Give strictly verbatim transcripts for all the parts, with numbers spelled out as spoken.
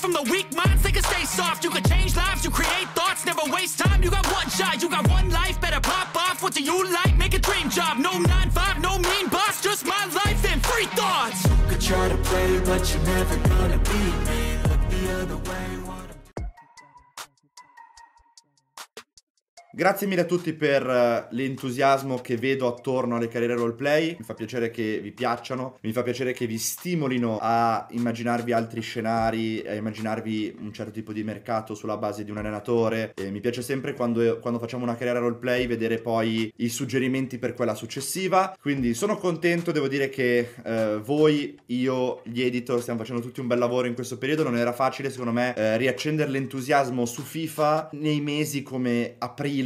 from the weak minds, they can stay soft. You can change lives, you create thoughts, never waste time. You got one shot, you got one life, better pop off. What do you like? Make a dream job. No nine five, no mean boss, just my life and free thoughts. You could try to play, but you're never gonna beat me. Look the other way. Grazie mille a tutti per l'entusiasmo che vedo attorno alle carriere roleplay. Mi fa piacere che vi piacciono, mi fa piacere che vi stimolino a immaginarvi altri scenari, a immaginarvi un certo tipo di mercato sulla base di un allenatore. E mi piace sempre quando, quando facciamo una carriera roleplay vedere poi i suggerimenti per quella successiva. Quindi sono contento, devo dire che eh, voi, io, gli editor stiamo facendo tutti un bel lavoro in questo periodo. Non era facile secondo me eh, riaccendere l'entusiasmo su FIFA nei mesi come aprile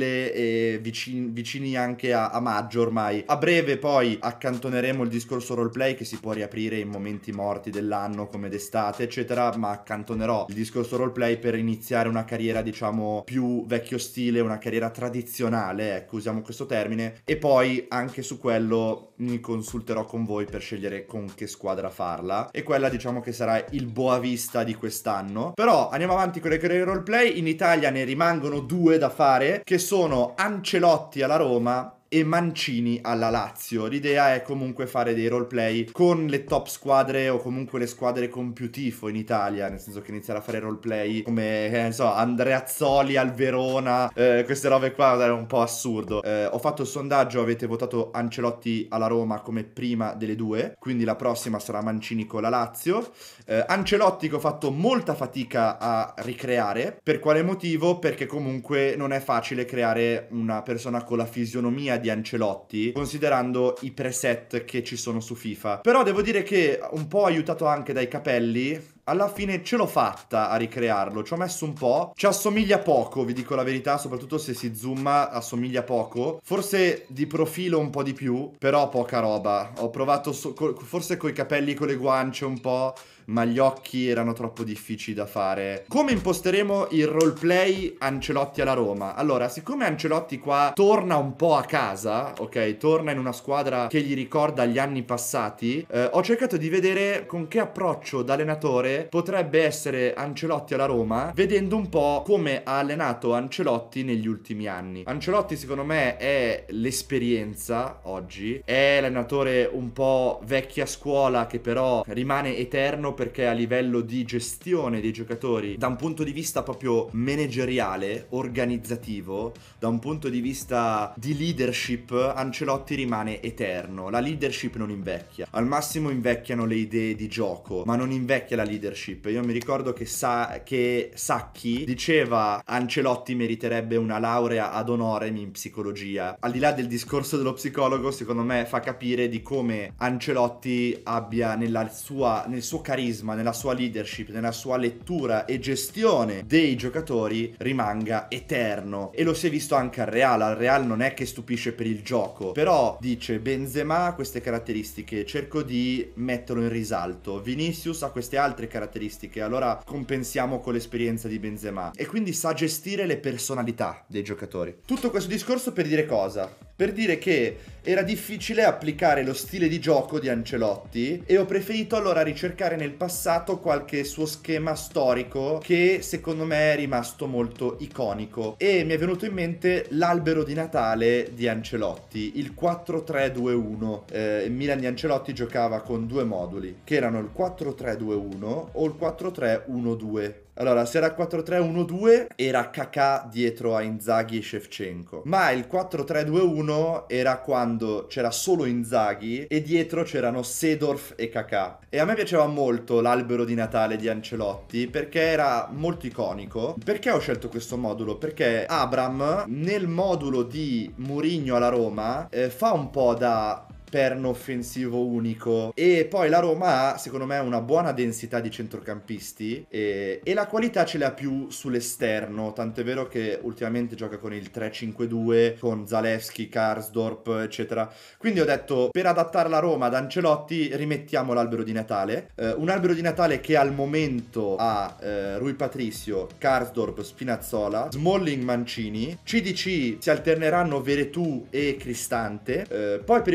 e vicini, vicini anche a, a maggio ormai. A breve poi accantoneremo il discorso roleplay, che si può riaprire in momenti morti dell'anno come d'estate eccetera, ma accantonerò il discorso roleplay per iniziare una carriera diciamo più vecchio stile, una carriera tradizionale, ecco, usiamo questo termine, e poi anche su quello mi consulterò con voi per scegliere con che squadra farla, e quella diciamo che sarà il Boavista di quest'anno. Però andiamo avanti con le carriere roleplay. In Italia ne rimangono due da fare, che sono Ancelotti alla Roma e Mancini alla Lazio. L'idea è comunque fare dei roleplay con le top squadre o comunque le squadre con più tifo in Italia, nel senso che iniziare a fare roleplay come, che ne so, Andreazzoli al Verona, eh, queste robe qua è un po' assurdo. Eh, ho fatto il sondaggio, avete votato Ancelotti alla Roma come prima delle due, quindi la prossima sarà Mancini con la Lazio. Eh, Ancelotti che ho fatto molta fatica a ricreare. Per quale motivo? Perché comunque non è facile creare una persona con la fisionomia di Ancelotti, considerando i preset che ci sono su FIFA. Però devo dire che un po' aiutato anche dai capelli, alla fine ce l'ho fatta a ricrearlo. Ci ho messo un po'. Ci assomiglia poco, vi dico la verità, soprattutto se si zooma assomiglia poco. Forse di profilo un po' di più, però poca roba. Ho provato so- co- forse coi capelli, con le guance un po', ma gli occhi erano troppo difficili da fare. Come imposteremo il roleplay Ancelotti alla Roma? Allora, siccome Ancelotti qua torna un po' a casa, ok? Torna in una squadra che gli ricorda gli anni passati, eh, ho cercato di vedere con che approccio da allenatore potrebbe essere Ancelotti alla Roma, vedendo un po' come ha allenato Ancelotti negli ultimi anni. Ancelotti secondo me è l'esperienza oggi, è l'allenatore un po' vecchia scuola che però rimane eterno, perché a livello di gestione dei giocatori, da un punto di vista proprio manageriale, organizzativo, da un punto di vista di leadership, Ancelotti rimane eterno. La leadership non invecchia, al massimo invecchiano le idee di gioco, ma non invecchia la leadership. Io mi ricordo che, sa- che Sacchi diceva Ancelotti meriterebbe una laurea ad honorem in psicologia. Al di là del discorso dello psicologo, secondo me fa capire di come Ancelotti abbia nella sua, nel suo carisma, nella sua leadership, nella sua lettura e gestione dei giocatori rimanga eterno. E lo si è visto anche al Real. Al Real non è che stupisce per il gioco, però dice Benzema ha queste caratteristiche, cerco di metterlo in risalto. Vinicius ha queste altre caratteristiche, allora compensiamo con l'esperienza di Benzema. E quindi sa gestire le personalità dei giocatori. Tutto questo discorso per dire cosa? Per dire che era difficile applicare lo stile di gioco di Ancelotti, e ho preferito allora ricercare nel passato qualche suo schema storico che secondo me è rimasto molto iconico, e mi è venuto in mente l'albero di Natale di Ancelotti, il quattro tre due uno. Eh, il Milan di Ancelotti giocava con due moduli, che erano il quattro tre due uno o il quattro tre uno due. Allora, se era quattro tre uno due era Kakà dietro a Inzaghi e Shevchenko, ma il quattro tre due uno era quando c'era solo Inzaghi e dietro c'erano Seedorf e Kakà. E a me piaceva molto l'albero di Natale di Ancelotti perché era molto iconico. Perché ho scelto questo modulo? Perché Abraham nel modulo di Mourinho alla Roma eh, fa un po' da perno offensivo unico, e poi la Roma ha secondo me una buona densità di centrocampisti e, e la qualità ce l'ha più sull'esterno, tant'è vero che ultimamente gioca con il tre cinque due con Zalewski, Karsdorp eccetera. Quindi ho detto, per adattare la Roma ad Ancelotti rimettiamo l'albero di Natale, eh, un albero di Natale che al momento ha eh, Rui Patricio, Karsdorp, Spinazzola, Smalling, Mancini, C D C si alterneranno Veretout e Cristante, eh, poi per il momento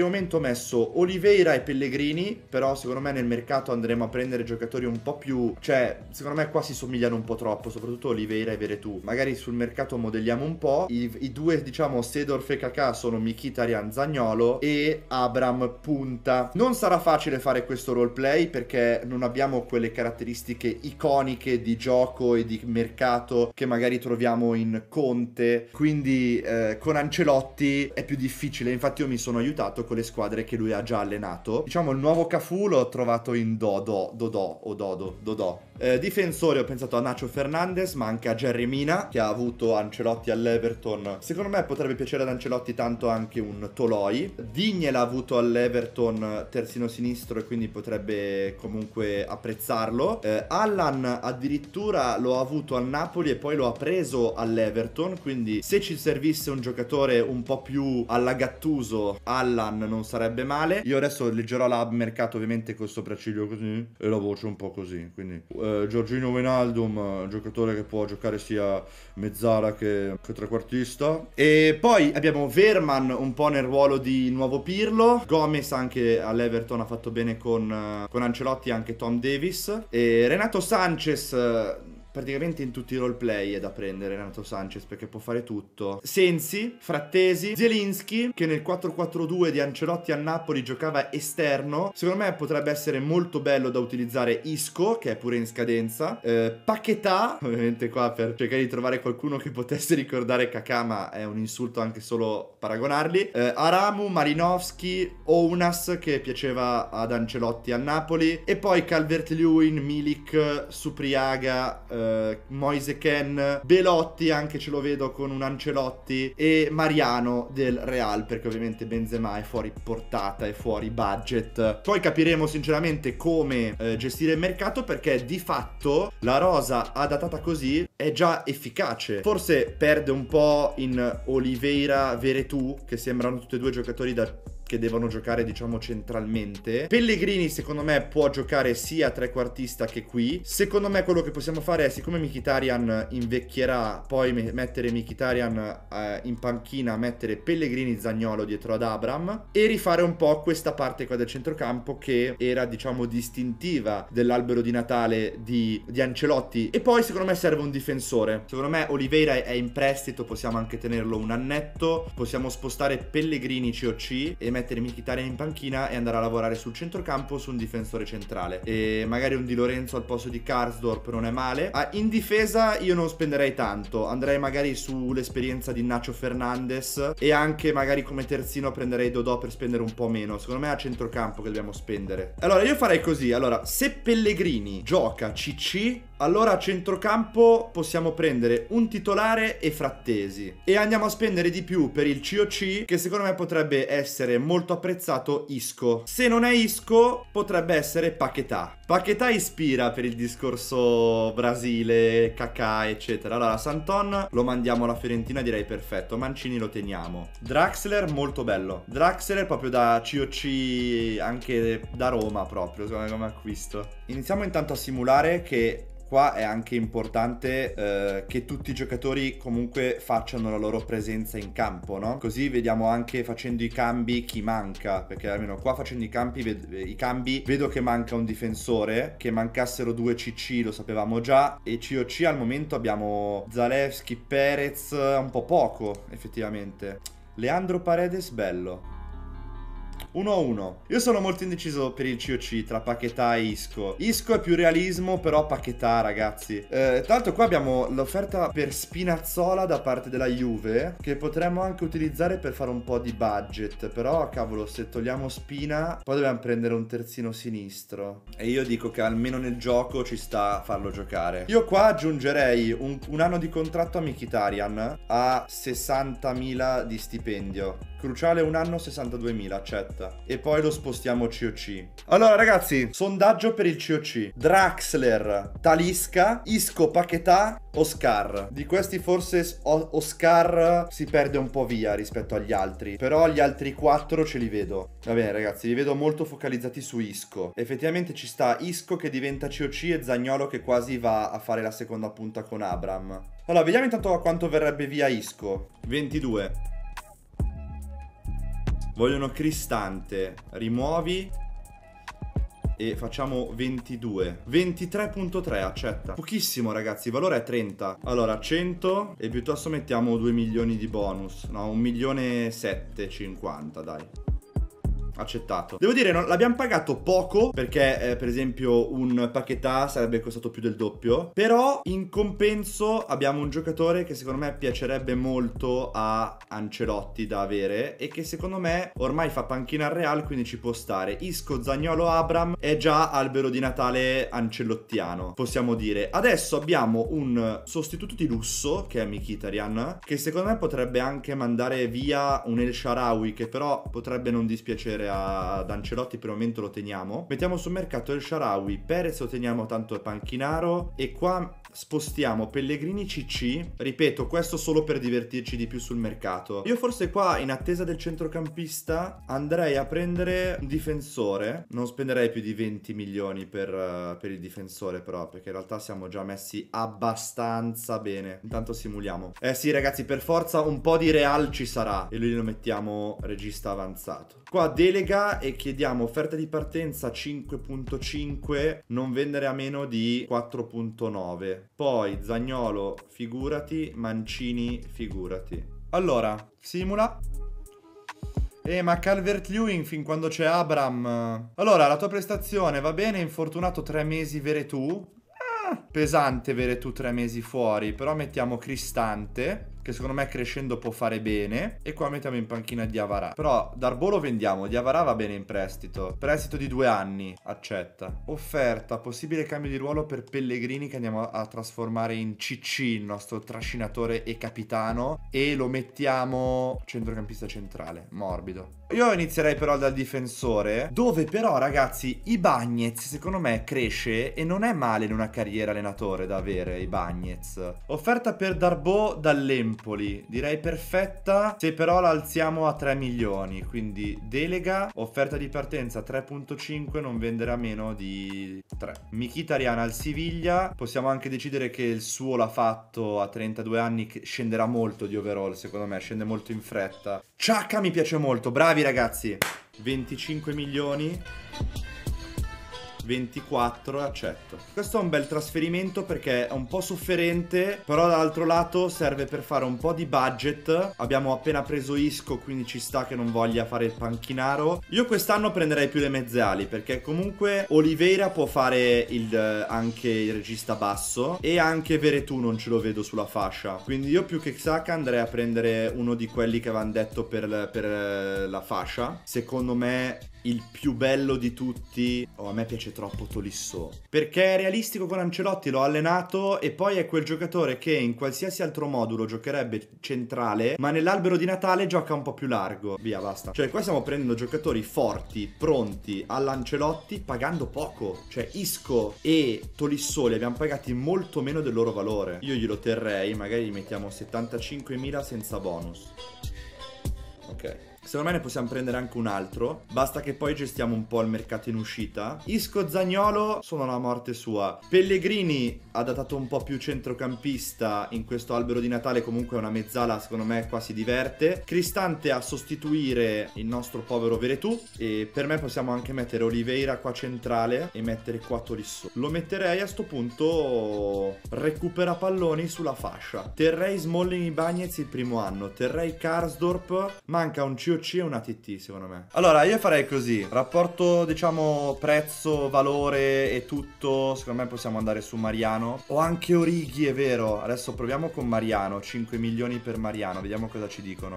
messo Oliveira e Pellegrini, però secondo me nel mercato andremo a prendere giocatori un po' più, cioè secondo me qua si somigliano un po' troppo, soprattutto Oliveira e Veretout. Magari sul mercato modelliamo un po'. I, i due, diciamo, Seedorf e Kaká sono Mkhitaryan, Zaniolo e Abraham punta. Non sarà facile fare questo roleplay perché non abbiamo quelle caratteristiche iconiche di gioco e di mercato che magari troviamo in Conte, quindi eh, con Ancelotti è più difficile. Infatti io mi sono aiutato con le squadre che lui ha già allenato. Diciamo il nuovo Cafu l'ho trovato in Dodo, Dodò o Dodo, Dodò. Eh, difensore ho pensato a Nacho Fernandez, ma anche a Jerry Mina, che ha avuto Ancelotti all'Everton. Secondo me potrebbe piacere ad Ancelotti tanto anche un Toloi. Digne l'ha avuto all'Everton terzino sinistro e quindi potrebbe comunque apprezzarlo. eh, Allan addirittura lo ha avuto al Napoli e poi lo ha preso all'Everton, quindi se ci servisse un giocatore un po' più alla Gattuso, Allan non sarebbe male. Io adesso leggerò la mercato ovviamente col sopracciglio così e la voce un po' così, quindi eh, Giorginio Wijnaldum, giocatore che può giocare sia mezzala che, che trequartista. E poi abbiamo Veerman un po' nel ruolo di nuovo Pirlo. Gomez anche all'Everton ha fatto bene con, con Ancelotti, anche Tom Davis. E Renato Sanchez praticamente in tutti i roleplay è da prendere Renato Sanchez perché può fare tutto. Sensi, Frattesi, Zielinski, che nel quattro quattro due di Ancelotti a Napoli giocava esterno. Secondo me potrebbe essere molto bello da utilizzare Isco, che è pure in scadenza. eh, Paquetá, ovviamente qua per cercare di trovare qualcuno che potesse ricordare Kaká, ma è un insulto anche solo paragonarli. eh, Aramu, Marinovski, Ounas, che piaceva ad Ancelotti a Napoli, e poi Calvert-Lewin, Milik, Supriaga, eh, Moise Kean, Belotti anche ce lo vedo con un Ancelotti, e Mariano del Real, perché ovviamente Benzema è fuori portata, è fuori budget. Poi capiremo sinceramente come eh, gestire il mercato, perché di fatto la rosa adattata così è già efficace. Forse perde un po' in Oliveira, Veretout, che sembrano tutti e due giocatori da che devono giocare, diciamo, centralmente. Pellegrini secondo me può giocare sia trequartista che qui. Secondo me quello che possiamo fare è, siccome Mkhitaryan invecchierà, poi me mettere Mkhitaryan eh, in panchina, mettere Pellegrini, Zaniolo dietro ad Abraham, e rifare un po' questa parte qua del centrocampo che era, diciamo, distintiva dell'albero di Natale di, di Ancelotti. E poi secondo me serve un difensore. Secondo me Oliveira è in prestito, possiamo anche tenerlo un annetto. Possiamo spostare Pellegrini C O C e mettere Mkhitaryan in panchina e andare a lavorare sul centrocampo su un difensore centrale, e magari un Di Lorenzo al posto di Karsdorp non è male. Ah, in difesa io non spenderei tanto, andrei magari sull'esperienza di Nacho Fernandez, e anche magari come terzino prenderei Dodò per spendere un po' meno. Secondo me è a centrocampo che dobbiamo spendere. Allora io farei così. Allora, se Pellegrini gioca C C, allora a centrocampo possiamo prendere un titolare e Frattesi, e andiamo a spendere di più per il C O C, che secondo me potrebbe essere molto apprezzato, Isco. Se non è Isco potrebbe essere Paquetá. Paquetá ispira per il discorso Brasile, Kaká eccetera. Allora Santon lo mandiamo alla Fiorentina, direi perfetto. Mancini lo teniamo. Draxler molto bello. Draxler proprio da C O C, anche da Roma proprio, secondo me, come acquisto. Iniziamo intanto a simulare che qua è anche importante eh, che tutti i giocatori comunque facciano la loro presenza in campo, no? Così vediamo anche facendo i cambi chi manca, perché almeno qua facendo i cambi, i cambi vedo che manca un difensore. Che mancassero due C C lo sapevamo già, e C O C al momento abbiamo Zalewski, Perez, un po' poco effettivamente. Leandro Paredes bello. uno a uno. Io sono molto indeciso per il C O C tra Paquetá e Isco. Isco è più realismo, però Paquetá, ragazzi. Eh, tra l'altro qua abbiamo l'offerta per Spinazzola da parte della Juve, che potremmo anche utilizzare per fare un po' di budget. Però, cavolo, se togliamo Spina, poi dobbiamo prendere un terzino sinistro. E io dico che almeno nel gioco ci sta a farlo giocare. Io qua aggiungerei un, un anno di contratto a Mkhitaryan a sessantamila di stipendio. Cruciale un anno, sessantaduemila, accetta. E poi lo spostiamo C O C. Allora ragazzi, sondaggio per il C O C. Draxler, Talisca, Isco, Paquetá, Oscar. Di questi forse Oscar si perde un po' via rispetto agli altri, però gli altri quattro ce li vedo. Va bene ragazzi, li vedo molto focalizzati su Isco. Effettivamente ci sta Isco che diventa C O C e Zaniolo che quasi va a fare la seconda punta con Abraham. Allora, vediamo intanto a quanto verrebbe via Isco. ventidue. Vogliono Cristante. Rimuovi. E facciamo ventidue. ventitré virgola tre, accetta. Pochissimo ragazzi, il valore è trenta. Allora cento. E piuttosto mettiamo due milioni di bonus. No, un milione sette cinquanta, dai. Accettato. Devo dire, non, l'abbiamo pagato poco, perché eh, per esempio un Paquetá sarebbe costato più del doppio. Però in compenso abbiamo un giocatore che secondo me piacerebbe molto a Ancelotti da avere, e che secondo me ormai fa panchina al Real, quindi ci può stare. Isco, Zaniolo, Abraham è già albero di Natale ancelottiano, possiamo dire. Adesso abbiamo un sostituto di lusso, che è Mkhitaryan, che secondo me potrebbe anche mandare via un El Shaarawy, che però potrebbe non dispiacere ad Ancelotti. Per il momento lo teniamo. Mettiamo sul mercato El Shaarawy, Perez lo teniamo tanto è panchinaro, e qua spostiamo Pellegrini C C. Ripeto, questo solo per divertirci di più sul mercato. Io forse qua, in attesa del centrocampista, andrei a prendere un difensore. Non spenderei più di venti milioni per, uh, per il difensore però, perché in realtà siamo già messi abbastanza bene. Intanto simuliamo. Eh sì ragazzi, per forza un po' di Real ci sarà, e lui lo mettiamo regista avanzato. Qua delega e chiediamo offerta di partenza cinque virgola cinque, non vendere a meno di quattro virgola nove. Poi Zaniolo figurati, Mancini figurati. Allora, simula. Eh, ma Calvert-Lewin fin quando c'è Abraham. Allora, la tua prestazione va bene, infortunato tre mesi Veretù. Ah, pesante Veretù tre mesi fuori, però mettiamo Cristante, che secondo me crescendo può fare bene, e qua mettiamo in panchina Diawara. Però Darboe lo vendiamo, Diawara va bene in prestito. Prestito di due anni, accetta. Offerta, possibile cambio di ruolo per Pellegrini, che andiamo a trasformare in C C, il nostro trascinatore e capitano, e lo mettiamo centrocampista centrale, morbido. Io inizierei però dal difensore, dove però ragazzi Ibañez secondo me cresce, e non è male in una carriera allenatore da avere Ibañez. Offerta per Darboe dall'Empoli, direi perfetta, se però la alziamo a tre milioni, quindi delega, offerta di partenza tre virgola cinque, non vendere a meno di tre. Mkhitaryan al Siviglia, possiamo anche decidere che il suo l'ha fatto a trentadue anni, che scenderà molto di overall, secondo me scende molto in fretta. Xhaka mi piace molto, bravi ragazzi. venticinque milioni, ventiquattro, accetto. Questo è un bel trasferimento perché è un po' sofferente, però dall'altro lato serve per fare un po' di budget. Abbiamo appena preso Isco, quindi ci sta che non voglia fare il panchinaro. Io quest'anno prenderei più le mezze ali, perché comunque Oliveira può fare il, anche il regista basso, e anche Veretù non ce lo vedo sulla fascia. Quindi io più che Xhaka andrei a prendere uno di quelli che avevano detto per, per la fascia. Secondo me il più bello di tutti, oh, a me piace troppo Tolisso, perché è realistico con Ancelotti, l'ho allenato, e poi è quel giocatore che in qualsiasi altro modulo giocherebbe centrale, ma nell'albero di Natale gioca un po' più largo. Via, basta. Cioè qua stiamo prendendo giocatori forti, pronti all'Ancelotti, pagando poco. Cioè Isco e Tolisso li abbiamo pagati molto meno del loro valore. Io glielo terrei, magari gli mettiamo settantacinquemila senza bonus. Ok. Secondo me ne possiamo prendere anche un altro, basta che poi gestiamo un po' il mercato in uscita. Isco, Zaniolo sono la morte sua. Pellegrini ha datato un po' più centrocampista in questo albero di Natale, comunque è una mezzala, secondo me qua si diverte. Cristante a sostituire il nostro povero Veretù, e per me possiamo anche mettere Oliveira qua centrale e mettere qua Tolisso. Lo metterei a sto punto recupera palloni sulla fascia. Terrei Smalling, Ibañez il primo anno, terrei Karsdorp, manca un C O C e una T T secondo me. Allora io farei così, rapporto diciamo prezzo, valore e tutto, secondo me possiamo andare su Mariano. O anche Origi, è vero. Adesso proviamo con Mariano, cinque milioni per Mariano, vediamo cosa ci dicono.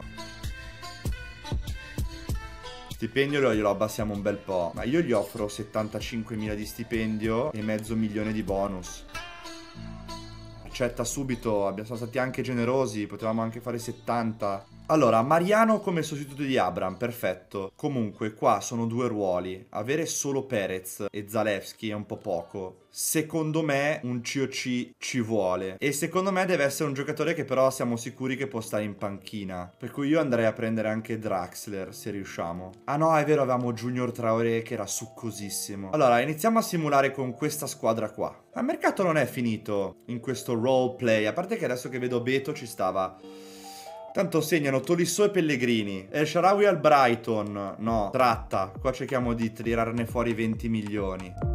Stipendio glielo abbassiamo un bel po', ma io gli offro settantacinquemila di stipendio e mezzo milione di bonus. Accetta subito, siamo stati anche generosi, potevamo anche fare settanta. Allora, Mariano come sostituto di Abraham, perfetto. Comunque, qua sono due ruoli. Avere solo Perez e Zalewski è un po' poco. Secondo me un C O C ci vuole. E secondo me deve essere un giocatore che però siamo sicuri che può stare in panchina. Per cui io andrei a prendere anche Draxler, se riusciamo. Ah no, è vero, avevamo Junior Traoré che era succosissimo. Allora, iniziamo a simulare con questa squadra qua. Il mercato non è finito in questo roleplay, a parte che adesso che vedo Beto ci stava... Tanto segnano Tolisso e Pellegrini. El Shaarawy al Brighton. No, tratta. Qua cerchiamo di tirarne fuori venti milioni.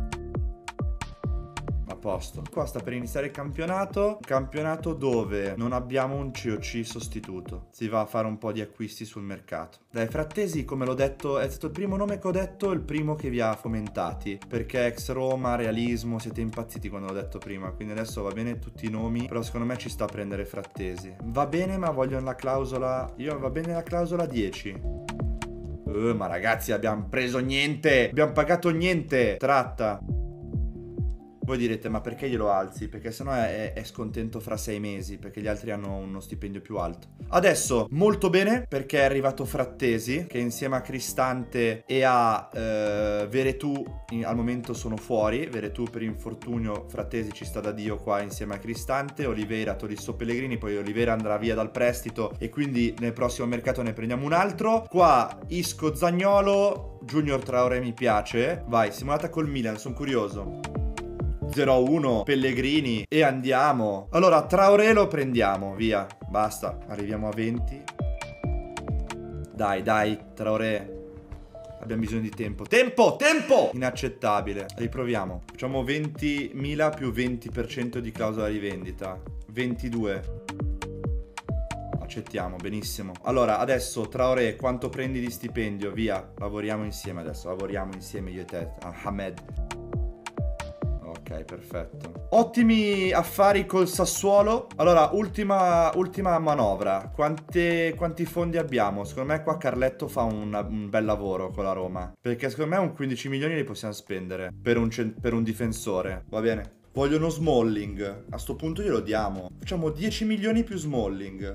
Posto. Qua sta per iniziare il campionato. Campionato dove non abbiamo un C O C sostituto. Si va a fare un po' di acquisti sul mercato. Dai, Frattesi, come l'ho detto, è stato il primo nome che ho detto, il primo che vi ha fomentati. Perché ex Roma, realismo, siete impazziti quando l'ho detto prima. Quindi adesso va bene tutti i nomi, però secondo me ci sta a prendere Frattesi. Va bene, ma voglio la clausola. Io va bene la clausola dieci. Uh, ma ragazzi, abbiamo preso niente. Abbiamo pagato niente. Tratta. Voi direte, ma perché glielo alzi? Perché sennò è, è scontento fra sei mesi, perché gli altri hanno uno stipendio più alto. Adesso, molto bene, perché è arrivato Frattesi, che insieme a Cristante e a eh, Veretù in, al momento sono fuori. Veretù per infortunio, Frattesi ci sta da Dio qua insieme a Cristante. Oliveira, Tolisso, Pellegrini, poi Oliveira andrà via dal prestito e quindi nel prossimo mercato ne prendiamo un altro. Qua Isco, Zaniolo, Junior Traoré mi piace. Vai, simulata col Milan, sono curioso. zero a uno, Pellegrini e andiamo. Allora, Traoré lo prendiamo, via. Basta, arriviamo a venti. Dai, dai, Traoré. Abbiamo bisogno di tempo. Tempo, tempo! Inaccettabile. Riproviamo. Facciamo ventimila più venti per cento di clausola di vendita. ventidue. Accettiamo, benissimo. Allora, adesso, Traoré, quanto prendi di stipendio? Via. Lavoriamo insieme adesso. Lavoriamo insieme io e te. Ahmed. Ok, perfetto. Ottimi affari col Sassuolo. Allora, ultima, ultima manovra. Quante, quanti fondi abbiamo? Secondo me qua Carletto fa un, un bel lavoro con la Roma. Perché secondo me un quindici milioni li possiamo spendere per un, per un difensore. Va bene? Vogliono Smalling. A sto punto glielo diamo. Facciamo dieci milioni più Smalling.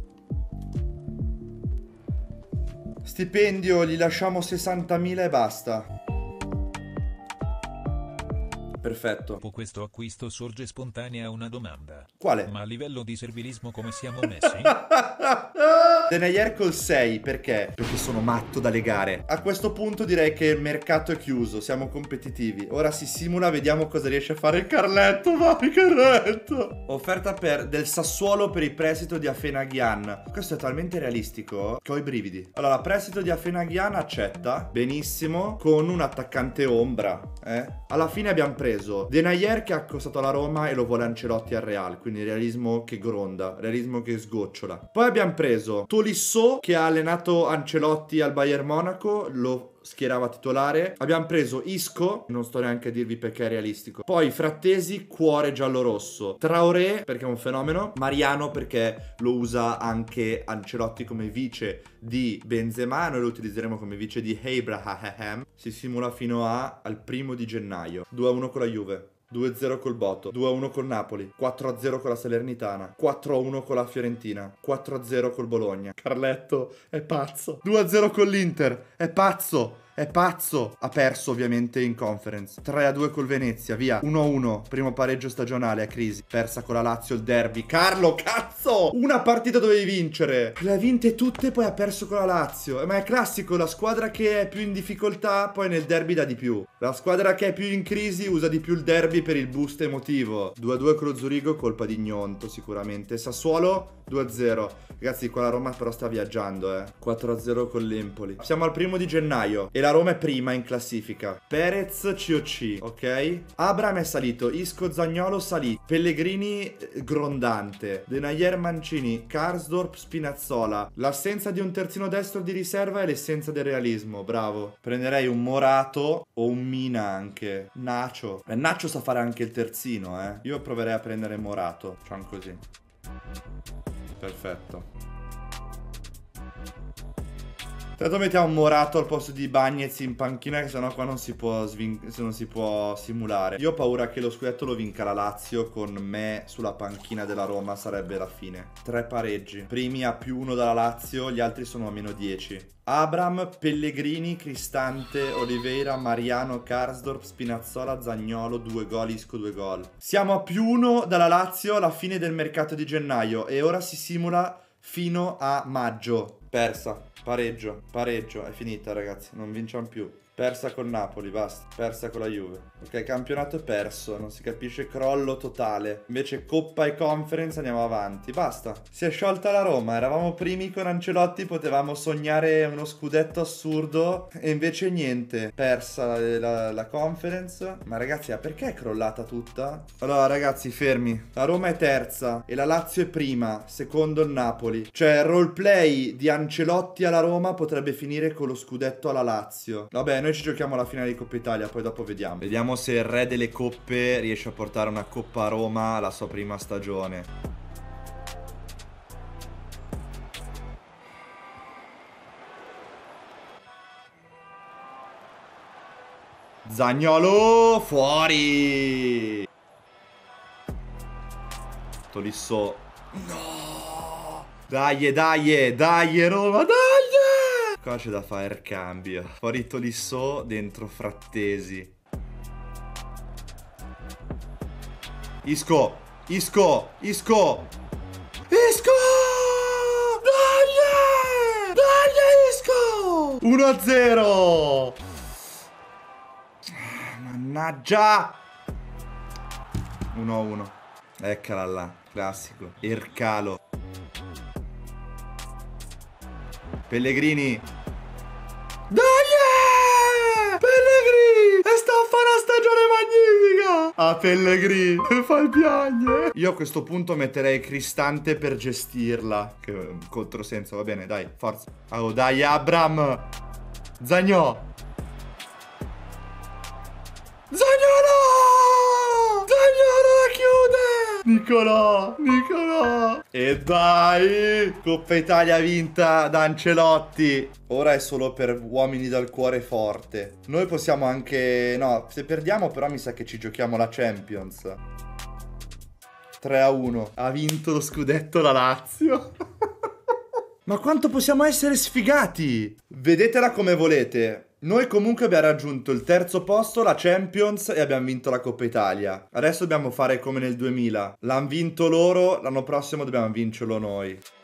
Stipendio gli lasciamo sessantamila e basta. Perfetto. Dopo questo acquisto sorge spontanea una domanda. Quale? Ma a livello di servilismo come siamo messi? Denayer col sei, perché? Perché sono matto da legare. A questo punto direi che il mercato è chiuso, siamo competitivi. Ora si simula, vediamo cosa riesce a fare il Carletto. Vai Carletto! Offerta per, del Sassuolo per il prestito di Afenaghian. Questo è talmente realistico che ho i brividi. Allora, prestito di Afenaghian accetta. Benissimo. Con un attaccante ombra, eh? Alla fine abbiamo preso Denayer che ha costato alla Roma e lo vuole Ancelotti al Real, quindi realismo che gronda, realismo che sgocciola. Poi abbiamo preso Tolisso che ha allenato Ancelotti al Bayern Monaco, lo schierava titolare. Abbiamo preso Isco, non sto neanche a dirvi perché è realistico. Poi Frattesi, cuore giallo-rosso. Traoré perché è un fenomeno. Mariano perché lo usa anche Ancelotti come vice di Benzema, noi lo utilizzeremo come vice di Abraham. Si simula fino a, al primo di gennaio. due a uno con la Juve, due a zero col Boto, due a uno col Napoli, quattro a zero con la Salernitana, quattro a uno con la Fiorentina, quattro a zero col Bologna. Carletto è pazzo. due a zero con l'Inter, è pazzo. È pazzo. Ha perso ovviamente in conference. tre a due col Venezia, via. uno a uno, primo pareggio stagionale a crisi. Persa con la Lazio il derby. Carlo, cazzo! Una partita dovevi vincere. Le ha vinte tutte, poi ha perso con la Lazio. Ma è classico, la squadra che è più in difficoltà poi nel derby dà di più. La squadra che è più in crisi usa di più il derby per il boost emotivo. due a due con lo Zurigo, colpa di Gnonto sicuramente. Sassuolo due a zero. Ragazzi, qua la Roma però sta viaggiando, eh. quattro a zero con l'Empoli. Siamo al primo di gennaio e la Roma è prima in classifica. Perez C O C, ok? Abraham è salito, Isco Zaniolo salito, Pellegrini grondante, Denayer Mancini, Karsdorp Spinazzola. L'assenza di un terzino destro di riserva è l'essenza del realismo, bravo. Prenderei un Morato o un Mina anche. Nacho. E Nacho sa fare anche il terzino, eh. Io proverei a prendere Morato, facciamo così. Perfetto. Tanto mettiamo Morato al posto di Bagnez in panchina, che sennò qua non si può svin- non si può simulare. Io ho paura che lo scudetto lo vinca la Lazio con me sulla panchina della Roma, sarebbe la fine. Tre pareggi. Primi a più uno dalla Lazio, gli altri sono a meno dieci. Abram, Pellegrini, Cristante, Oliveira, Mariano, Karsdorp, Spinazzola, Zaniolo, due gol, Isco, due gol. Siamo a più uno dalla Lazio alla fine del mercato di gennaio e ora si simula fino a maggio. Persa, pareggio, pareggio, è finita ragazzi, non vinciamo più. Persa con Napoli, basta. Persa con la Juve. Ok, campionato è perso, non si capisce, crollo totale. Invece Coppa e Conference andiamo avanti, basta. Si è sciolta la Roma, eravamo primi con Ancelotti, potevamo sognare uno scudetto assurdo e invece niente. Persa la, la, la Conference. Ma ragazzi, ah, perché è crollata tutta? Allora ragazzi, fermi. La Roma è terza e la Lazio è prima, secondo il Napoli. Cioè il roleplay di Ancelotti alla Roma potrebbe finire con lo scudetto alla Lazio. Vabbè, noi ci giochiamo la finale di Coppa Italia, poi dopo vediamo. Vediamo se il re delle coppe riesce a portare una Coppa a Roma alla sua prima stagione. Zaniolo fuori. Tolisso. No. Dai, dai, dai Roma, dai. Qua c'è da fare il cambio. Fuori Tolisso, dentro Frattesi. Isco, Isco, Isco. Isco! Dai! Dai Isco! uno a zero. Mannaggia. uno a uno. Eccola là, classico. Ercalo. Pellegrini. Dai! Pellegrini! E sta a fare una stagione magnifica! Ah, Pellegrini, fa il piagne. Io a questo punto metterei Cristante per gestirla. Che è un controsenso, va bene, dai, forza. Oh, dai, Abram. Zagnò. Zagnolo! Zagnolo la chiude! Nicolò, Nicolò! E dai! Coppa Italia vinta da Ancelotti. Ora è solo per uomini dal cuore forte. Noi possiamo anche... No, se perdiamo però mi sa che ci giochiamo la Champions. tre a uno. Ha vinto lo scudetto la Lazio. Ma quanto possiamo essere sfigati? Vedetela come volete. Noi comunque abbiamo raggiunto il terzo posto, la Champions, e abbiamo vinto la Coppa Italia. Adesso dobbiamo fare come nel duemila. L'hanno vinto loro, l'anno prossimo dobbiamo vincerlo noi.